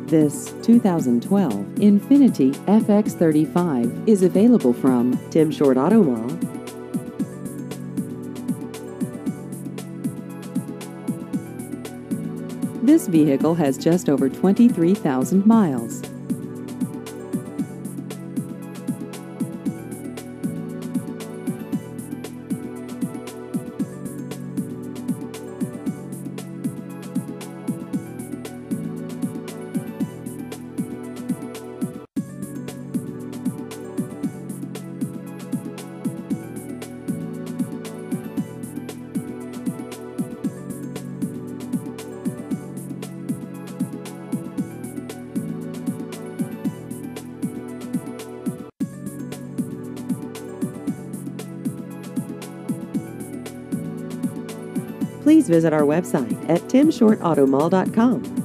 This 2012 Infiniti FX35 is available from Tim Short Auto Mall. This vehicle has just over 23,000 miles. Please visit our website at timshortautomall.com.